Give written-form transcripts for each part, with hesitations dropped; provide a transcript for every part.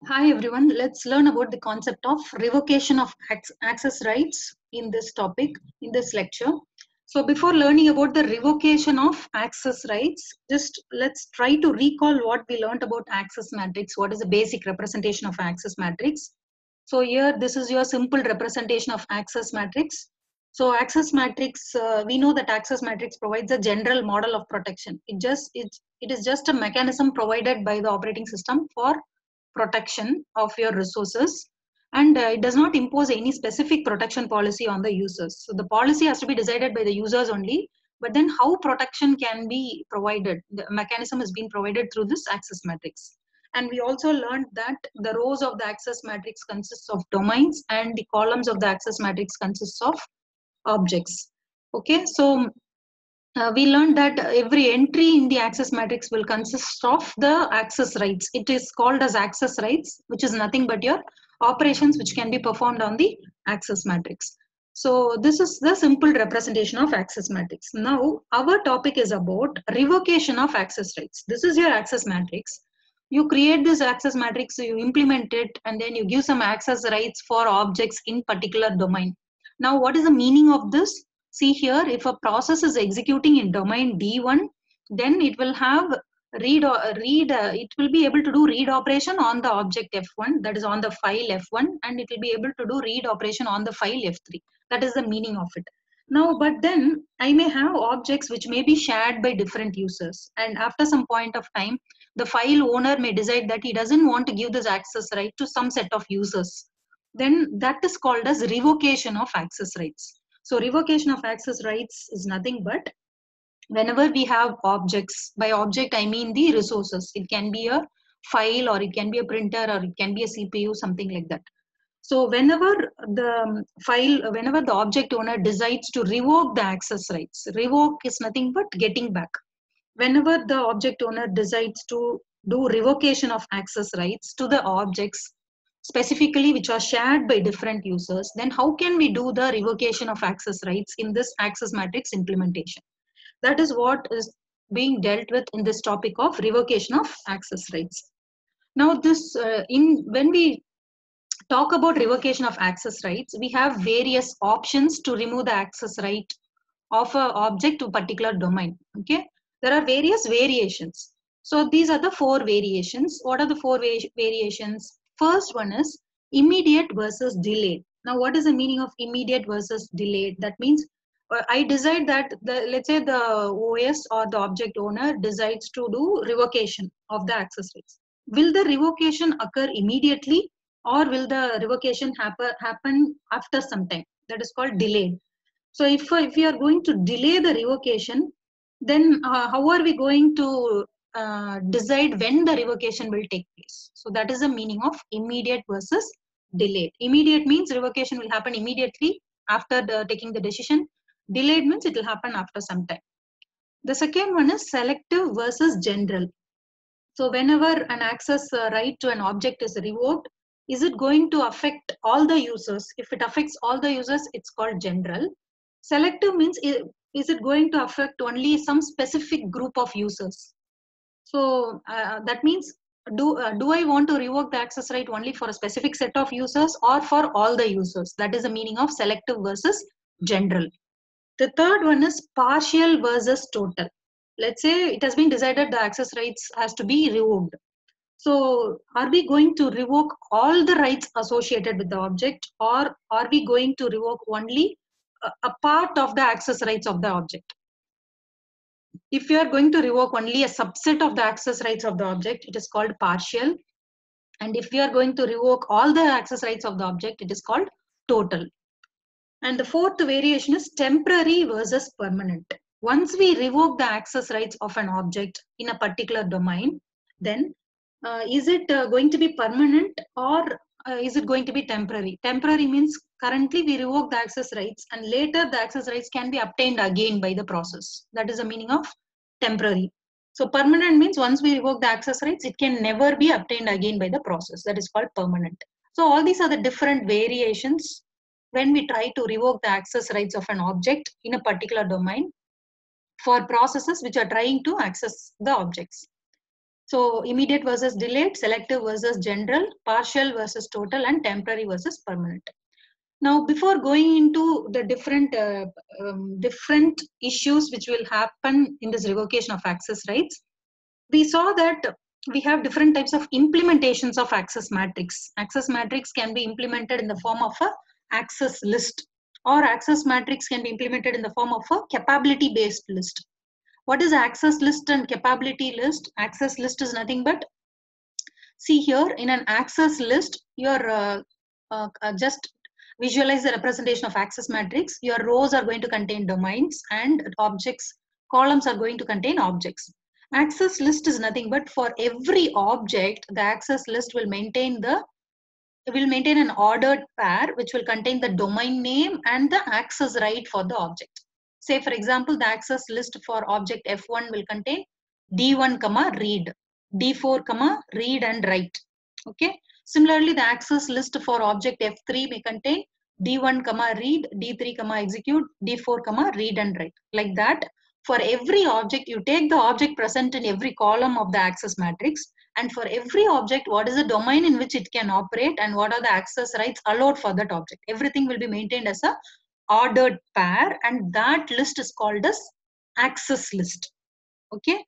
Hi everyone, let's learn about the concept of revocation of access rights in this topic, in this lecture. So before learning about the revocation of access rights, just let's try to recall what we learned about access matrix. What is the basic representation of access matrix? So here, this is your simple representation of access matrix. So access matrix, we know that access matrix provides a general model of protection. It is just a mechanism provided by the operating system for protection of your resources, and it does not impose any specific protection policy on the users. So the policy has to be decided by the users only, but then how protection can be provided, the mechanism is being provided through this access matrix. And we also learned that the rows of the access matrix consists of domains and the columns of the access matrix consists of objects. Okay, so we learned that every entry in the access matrix will consist of the access rights. It is called as access rights, which is nothing but your operations which can be performed on the access matrix. So this is the simple representation of access matrix. Now our topic is about revocation of access rights. This is your access matrix. You create this access matrix, you implement it, and then you give some access rights for objects in particular domain. Now what is the meaning of this? See here, if a process is executing in domain D1, then it will have it will be able to do read operation on the object F1, that is on the file F1, and it will be able to do read operation on the file F3. That is the meaning of it. Now, but then I may have objects which may be shared by different users, and after some point of time, the file owner may decide that he doesn't want to give this access right to some set of users. Then that is called as revocation of access rights. So revocation of access rights is nothing but whenever we have objects, by object I mean the resources. It can be a file, or it can be a printer, or it can be a CPU, something like that. So whenever whenever the object owner decides to revoke the access rights, revoke is nothing but getting back. Whenever the object owner decides to do revocation of access rights to the objects specifically which are shared by different users, then how can we do the revocation of access rights in this access matrix implementation? That is what is being dealt with in this topic of revocation of access rights. Now this in when we talk about revocation of access rights, we have various options to remove the access right of an object to a particular domain. Okay, there are various variations. So these are the four variations. What are the four variations? First one is immediate versus delayed. Now what is the meaning of immediate versus delayed? That means I decide that let's say the OS or the object owner decides to do revocation of the access rights. Will the revocation occur immediately, or will the revocation happen after some time? That is called delayed. So if we are going to delay the revocation, then how are we going to decide when the revocation will take place? So that is the meaning of immediate versus delayed. Immediate means revocation will happen immediately after taking the decision. Delayed means it will happen after some time. The second one is selective versus general. So whenever an access right to an object is revoked, is it going to affect all the users? If it affects all the users, it's called general. Selective means is it going to affect only some specific group of users? So that means do I want to revoke the access right only for a specific set of users or for all the users? That is the meaning of selective versus general. The third one is partial versus total. Let's say it has been decided the access rights has to be revoked. So are we going to revoke all the rights associated with the object, or are we going to revoke only a part of the access rights of the object? If you are going to revoke only a subset of the access rights of the object, it is called partial. And if we are going to revoke all the access rights of the object, it is called total. And the fourth variation is temporary versus permanent. Once we revoke the access rights of an object in a particular domain, then is it going to be permanent, or is it going to be temporary? Temporary means currently we revoke the access rights and later the access rights can be obtained again by the process. That is the meaning of temporary. So permanent means once we revoke the access rights, it can never be obtained again by the process. That is called permanent. So all these are the different variations when we try to revoke the access rights of an object in a particular domain for processes which are trying to access the objects. So immediate versus delayed, selective versus general, partial versus total, and temporary versus permanent. Now, before going into the different issues which will happen in this revocation of access rights, we saw that we have different types of implementations of access matrix. Access matrix can be implemented in the form of a access list, or access matrix can be implemented in the form of a capability based list. What is access list and capability list? Access list is nothing but, see here in an access list, you're just visualize the representation of access matrix. Your rows are going to contain domains and objects. Columns are going to contain objects. Access list is nothing but for every object, the access list will maintain an ordered pair which will contain the domain name and the access right for the object. Say for example, the access list for object F1 will contain D1, read, D4, read and write. Okay. Similarly, the access list for object F3 may contain D1, read, D3, execute, D4, read and write. Like that, for every object, you take the object present in every column of the access matrix, and for every object, what is the domain in which it can operate and what are the access rights allowed for that object. Everything will be maintained as a ordered pair, and that list is called as access list. Okay.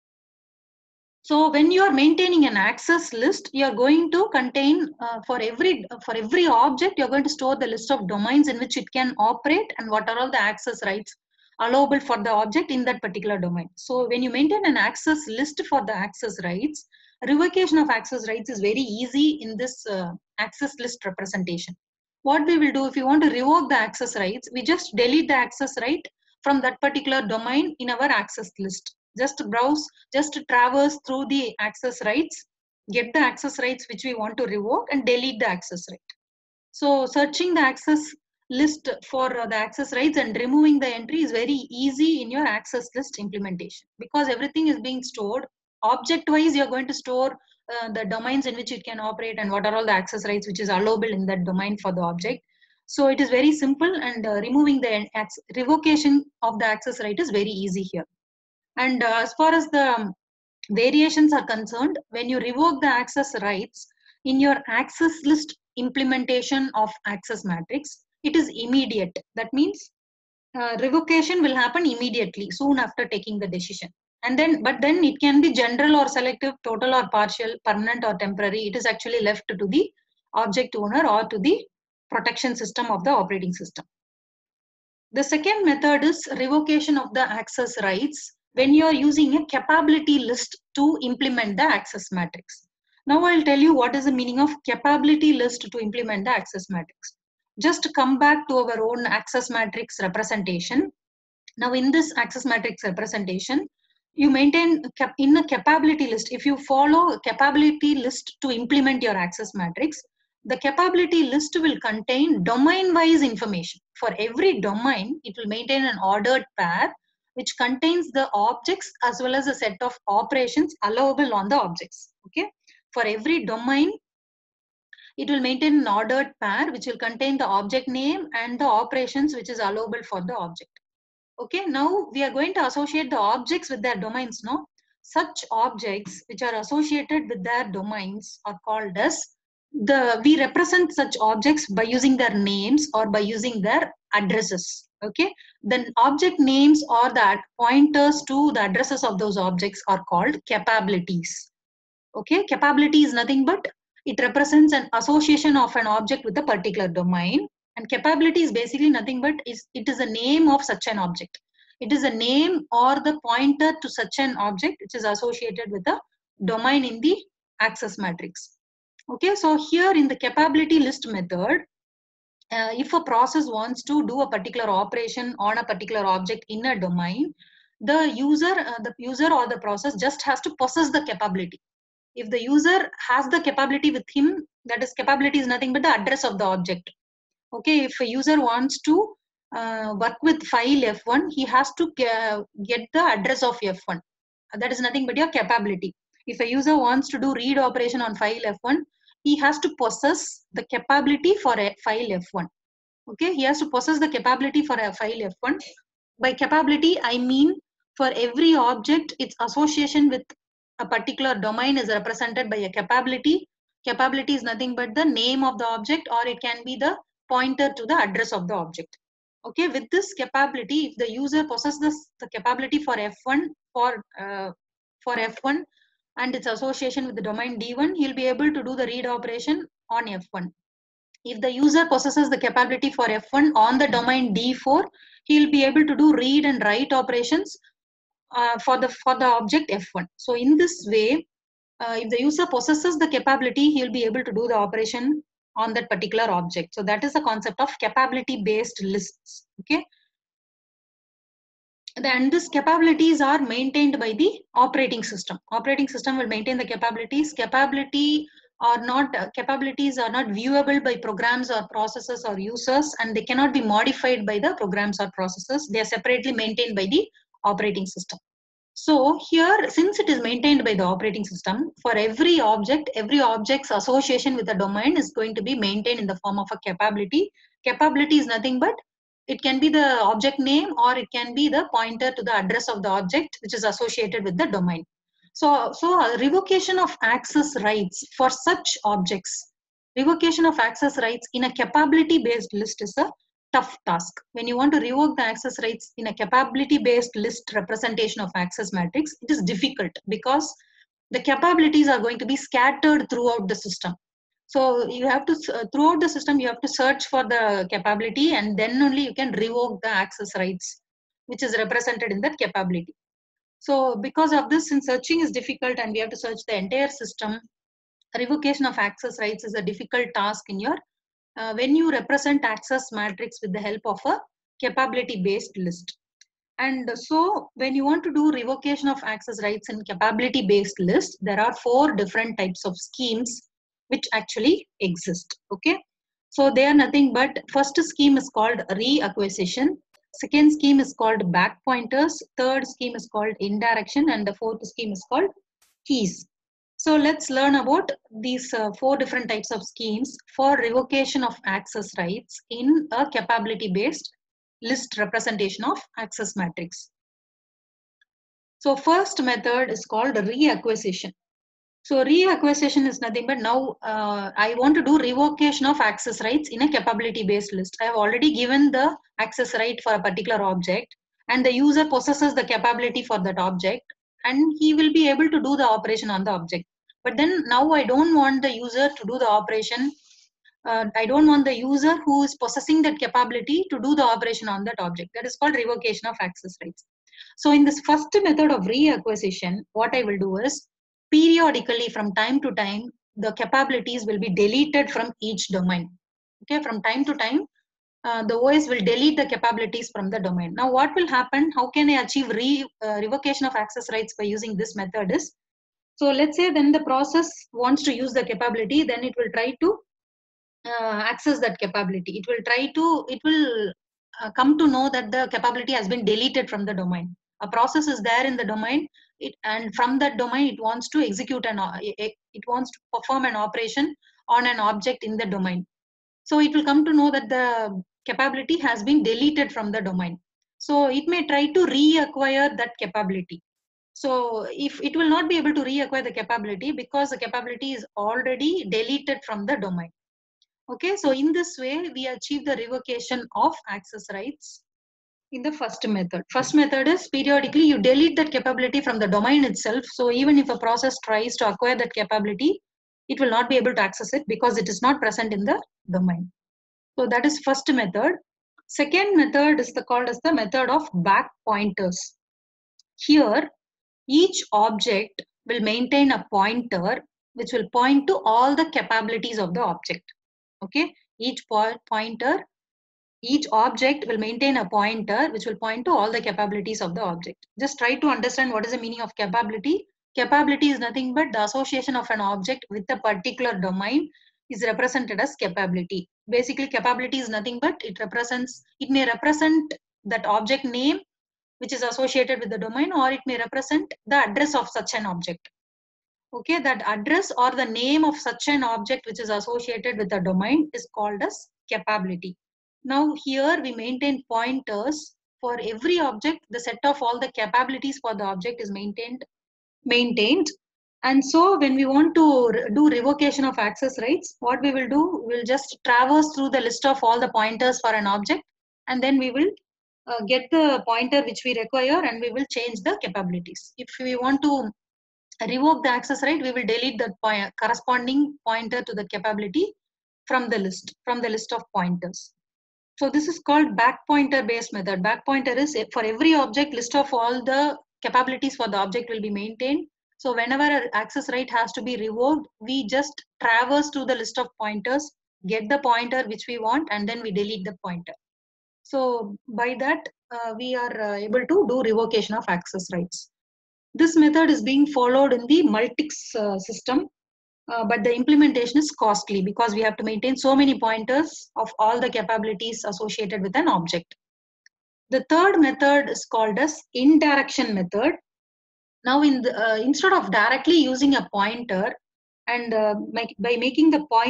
So when you are maintaining an access list, you are going to contain for every object, you are going to store the list of domains in which it can operate and what are all the access rights allowable for the object in that particular domain. So when you maintain an access list for the access rights, revocation of access rights is very easy in this access list representation. What we will do, if you want to revoke the access rights, we just delete the access right from that particular domain in our access list. Just browse, just traverse through the access rights, get the access rights which we want to revoke and delete the access right. So searching the access list for the access rights and removing the entry is very easy in your access list implementation, because everything is being stored object wise. You're going to store the domains in which it can operate and what are all the access rights which is allowable in that domain for the object. So it is very simple, and removing the revocation of the access right is very easy here. And as far as the variations are concerned, when you revoke the access rights in your access list implementation of access matrix, it is immediate. That means revocation will happen immediately, soon after taking the decision. And then, but then it can be general or selective, total or partial, permanent or temporary. It is actually left to the object owner or to the protection system of the operating system. The second method is revocation of the access rights when you are using a capability list to implement the access matrix. Now I'll tell you what is the meaning of capability list to implement the access matrix. Just come back to our own access matrix representation. Now in this access matrix representation, you maintain in a capability list. If you follow a capability list to implement your access matrix, the capability list will contain domain-wise information. For every domain, it will maintain an ordered pair which contains the objects as well as a set of operations allowable on the objects. Okay. For every domain, it will maintain an ordered pair which will contain the object name and the operations which is allowable for the object. Okay, now we are going to associate the objects with their domains. No, such objects which are associated with their domains are called as we represent such objects by using their names or by using their addresses. Okay, then object names or that pointers to the addresses of those objects are called capabilities. Okay, capability is nothing but it represents an association of an object with a particular domain. And capability is basically nothing but it is a name of such an object. It is a name or the pointer to such an object which is associated with a domain in the access matrix. Okay, so here in the capability list method, if a process wants to do a particular operation on a particular object in a domain, the user or the process just has to possess the capability. If the user has the capability with him, that is, capability is nothing but the address of the object. Okay, if a user wants to work with file F1, he has to get the address of F1. That is nothing but your capability. If a user wants to do read operation on file F1, he has to possess the capability for a file F1. Okay, he has to possess the capability for a file F1. By capability, I mean for every object, its association with a particular domain is represented by a capability. Capability is nothing but the name of the object, or it can be the pointer to the address of the object. Okay, with this capability, if the user possesses the capability for F1 for F1 and its association with the domain D1, he'll be able to do the read operation on F1. If the user possesses the capability for F1 on the domain D4, he'll be able to do read and write operations for the object F1. So in this way, if the user possesses the capability, he'll be able to do the operation on that particular object. So that is the concept of capability based lists. Okay. And these capabilities are maintained by the operating system. Operating system will maintain the capabilities. Capabilities are not viewable by programs or processes or users, and they cannot be modified by the programs or processes. They are separately maintained by the operating system. So here, since it is maintained by the operating system, for every object's association with the domain is going to be maintained in the form of a capability. Capability is nothing but, it can be the object name, or it can be the pointer to the address of the object which is associated with the domain. So revocation of access rights for such objects, revocation of access rights in a capability based list is a tough task. When you want to revoke the access rights in a capability based list representation of access matrix, it is difficult because the capabilities are going to be scattered throughout the system. So you have to, throughout the system, you have to search for the capability, and then only you can revoke the access rights which is represented in that capability. So because of this, since searching is difficult and we have to search the entire system, revocation of access rights is a difficult task in your when you represent access matrix with the help of a capability based list. And so when you want to do revocation of access rights in capability based list, there are 4 different types of schemes which actually exist. Okay, so they are nothing but, first scheme is called reacquisition, second scheme is called back pointers, third scheme is called indirection, and the fourth scheme is called keys. So let's learn about these 4 different types of schemes for revocation of access rights in a capability based list representation of access matrix. So first method is called reacquisition. So reacquisition is nothing but, now I want to do revocation of access rights in a capability based list. I have already given the access right for a particular object, and the user possesses the capability for that object, and he will be able to do the operation on the object. But then now I don't want the user to do the operation. I don't want the user who is possessing that capability to do the operation on that object. That is called revocation of access rights. So in this first method of reacquisition, what I will do is, periodically from time to time, the capabilities will be deleted from each domain. Okay, from time to time, the OS will delete the capabilities from the domain. Now what will happen, how can I achieve revocation of access rights by using this method is, so let's say then the process wants to use the capability, then it will try to access that capability. It will come to know that the capability has been deleted from the domain. A process is there in the domain, and from that domain it wants to execute it wants to perform an operation on an object in the domain. So it will come to know that the capability has been deleted from the domain. So it may try to reacquire that capability. So if it will not be able to reacquire the capability because the capability is already deleted from the domain. Okay, so in this way, we achieve the revocation of access rights in the first method. First method is, periodically you delete that capability from the domain itself. So even if a process tries to acquire that capability, it will not be able to access it because it is not present in the domain. So that is first method. Second method is called as the method of back pointers. Here, each object will maintain a pointer which will point to all the capabilities of the object. Okay, each object will maintain a pointer which will point to all the capabilities of the object. Just try to understand what is the meaning of capability. Capability is nothing but the association of an object with a particular domain is represented as capability. Basically, capability is nothing but it may represent that object name which is associated with the domain, or it may represent the address of such an object. Okay, that address or the name of such an object which is associated with the domain is called as capability. Now here we maintain pointers for every object. The set of all the capabilities for the object is maintained. And so when we want to do revocation of access rights, what we will do, we'll just traverse through the list of all the pointers for an object, and then we will get the pointer which we require, and we will change the capabilities. If we want to revoke the access right, we will delete the corresponding pointer to the capability from the list of pointers. So this is called back pointer based method. Back pointer is for every object, list of all the capabilities for the object will be maintained. So whenever an access right has to be revoked, we just traverse to the list of pointers, get the pointer which we want, and then we delete the pointer. So by that, we are able to do revocation of access rights. This method is being followed in the Multics system, but the implementation is costly because we have to maintain so many pointers of all the capabilities associated with an object. The third method is called as indirection method. Now, instead of directly using a pointer and by making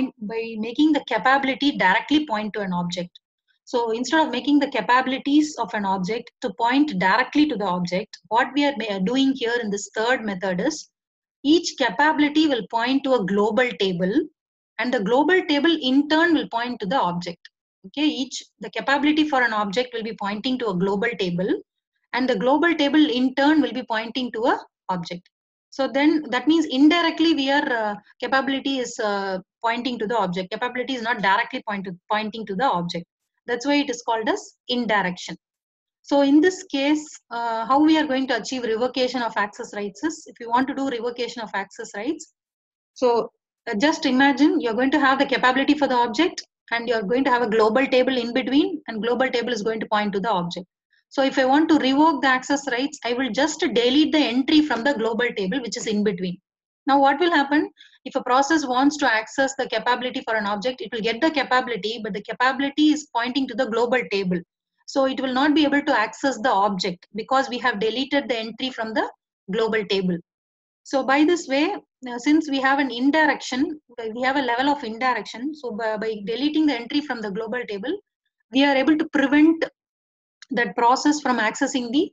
the capability directly point to an object. So instead of making the capabilities of an object to point directly to the object, what we are doing here in this third method is each capability will point to a global table, and the global table in turn will point to the object. Okay, the capability for an object will be pointing to a global table, and the global table in turn will be pointing to a object. So then that means indirectly we are capability is pointing to the object. Capability is not directly pointing to the object. That's why it is called as indirection. So in this case, how we are going to achieve revocation of access rights is, if you want to do revocation of access rights, so just imagine you're going to have the capability for the object, and you're going to have a global table in between, and global table is going to point to the object. So if I want to revoke the access rights, I will just delete the entry from the global table which is in between. Now what will happen if a process wants to access the capability for an object? It will get the capability, but the capability is pointing to the global table. So it will not be able to access the object because we have deleted the entry from the global table. So by this way, since we have an indirection, we have a level of indirection. So by deleting the entry from the global table, we are able to prevent that process from accessing the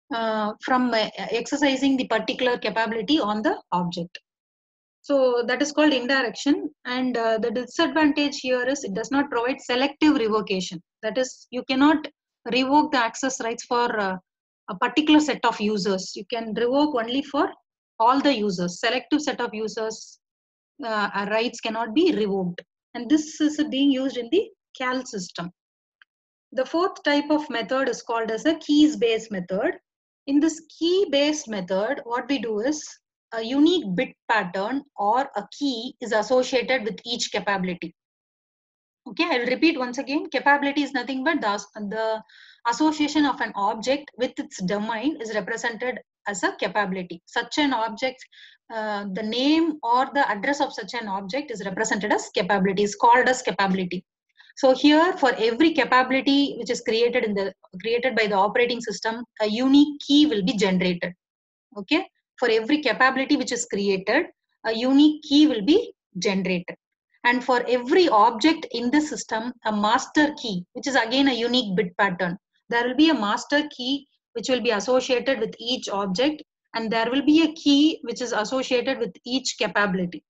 exercising the particular capability on the object. So that is called indirection, and the disadvantage here is it does not provide selective revocation. That is, you cannot revoke the access rights for a particular set of users. You can revoke only for all the users. Selective set of users rights cannot be revoked, and this is being used in the CAL system. The fourth type of method is called as a keys based method. In this key based method, what we do is a unique bit pattern or a key is associated with each capability. Okay, I will repeat once again. Capability is nothing but the association of an object with its domain is represented as a capability. Such an object, the name or the address of such an object is represented as capability, is called as capability. So here, for every capability which is created by the operating system, a unique key will be generated. Okay, for every capability which is created, a unique key will be generated. And for every object in the system, a master key, which is again a unique bit pattern. There will be a master key which will be associated with each object, and there will be a key which is associated with each capability.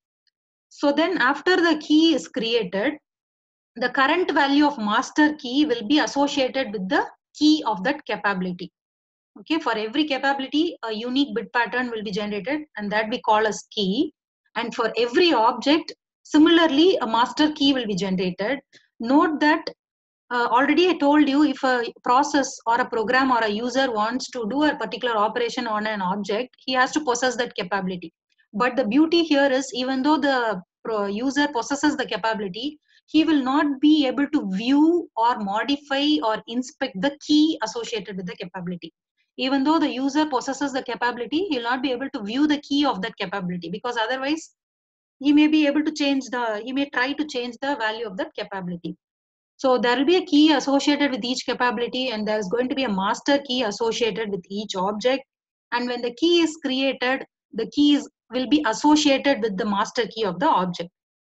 So then after the key is created, the current value of master key will be associated with the key of that capability. Okay, for every capability, a unique bit pattern will be generated, and that we call as key. And for every object, similarly, a master key will be generated. Note that already I told you, if a process or a program or a user wants to do a particular operation on an object, he has to possess that capability. But the beauty here is, even though the user possesses the capability, he will not be able to view or modify or inspect the key associated with the capability. Even though the user possesses the capability, he will not be able to view the key of that capability, because otherwise he may be able to he may try to change the value of that capability. So there will be a key associated with each capability, and there's going to be a master key associated with each object. And when the key is created, the keys will be associated with the master key of the object.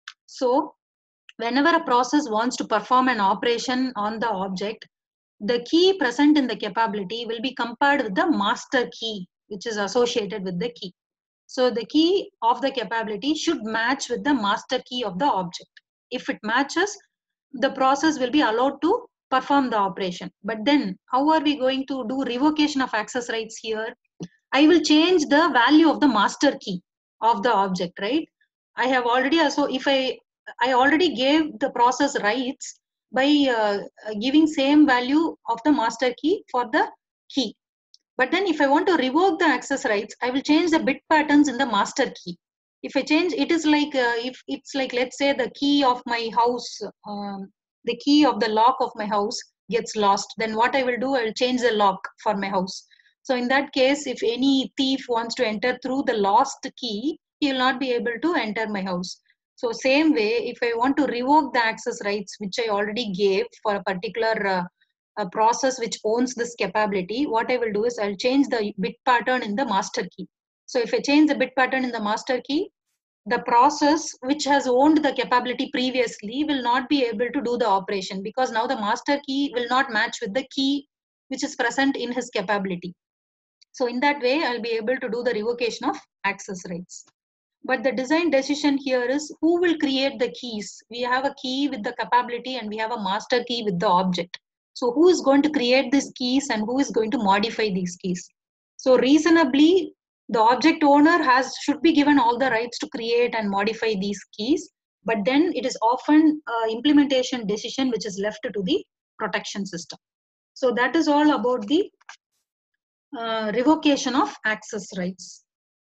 So whenever a process wants to perform an operation on the object, the key present in the capability will be compared with the master key, which is associated with the key. So the key of the capability should match with the master key of the object. If it matches, the process will be allowed to perform the operation. But then how are we going to do revocation of access rights here? I will change the value of the master key of the object, right? I have already also, if I already gave the process rights by giving same value of the master key for the key. But then if I want to revoke the access rights, I will change the bit patterns in the master key. If I change, it is like, if it's like, let's say the key of my house, the key of the lock of my house gets lost, then what I will do, I will change the lock for my house. So in that case, if any thief wants to enter through the lost key, he will not be able to enter my house. So same way, if I want to revoke the access rights, which I already gave for a particular a process which owns this capability, what I will do is I'll change the bit pattern in the master key. So if I change the bit pattern in the master key, the process which has owned the capability previously will not be able to do the operation, because now the master key will not match with the key which is present in his capability. So in that way, I'll be able to do the revocation of access rights. But the design decision here is who will create the keys. We have a key with the capability and we have a master key with the object. So who is going to create these keys and who is going to modify these keys? So reasonably, the object owner should be given all the rights to create and modify these keys. But then it is often implementation decision which is left to the protection system. So that is all about the revocation of access rights.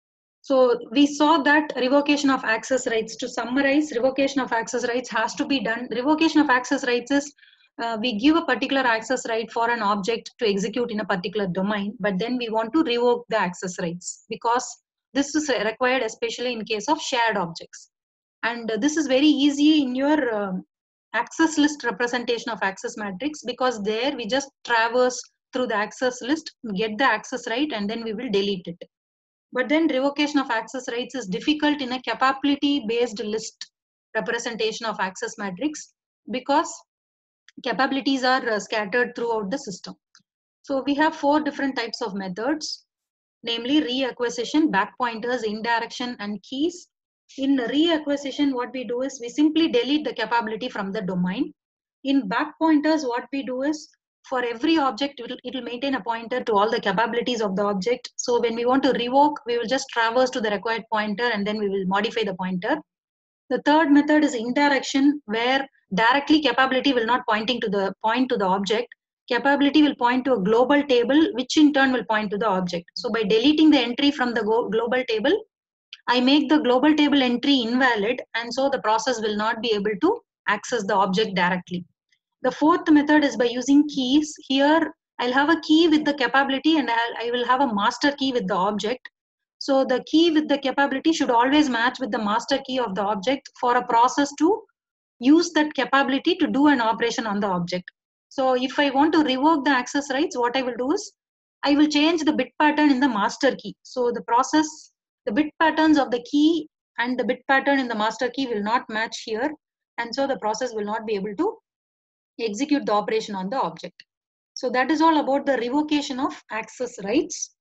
So we saw that revocation of access rights, to summarize, revocation of access rights has to be done. Revocation of access rights is we give a particular access right for an object to execute in a particular domain, but then we want to revoke the access rights because this is required especially in case of shared objects. And this is very easy in your access list representation of access matrix, because there we just traverse through the access list, get the access right, and then we will delete it. But then revocation of access rights is difficult in a capability based list representation of access matrix, because capabilities are scattered throughout the system. So we have 4 different types of methods, namely reacquisition, back pointers, indirection, and keys. In reacquisition, what we do is we simply delete the capability from the domain. In back pointers, what we do is for every object, it will maintain a pointer to all the capabilities of the object. So when we want to revoke, we will just traverse to the required pointer and then we will modify the pointer. The third method is indirection, where directly capability will not point to the object. Capability will point to a global table, which in turn will point to the object. So by deleting the entry from the global table, I make the global table entry invalid, and so the process will not be able to access the object directly. The fourth method is by using keys. Here I'll have a key with the capability and I will have a master key with the object. So the key with the capability should always match with the master key of the object for a process to use that capability to do an operation on the object. So if I want to revoke the access rights, what I will do is I will change the bit pattern in the master key. So the process, the bit patterns of the key and the bit pattern in the master key will not match here, and so the process will not be able to execute the operation on the object. So that is all about the revocation of access rights.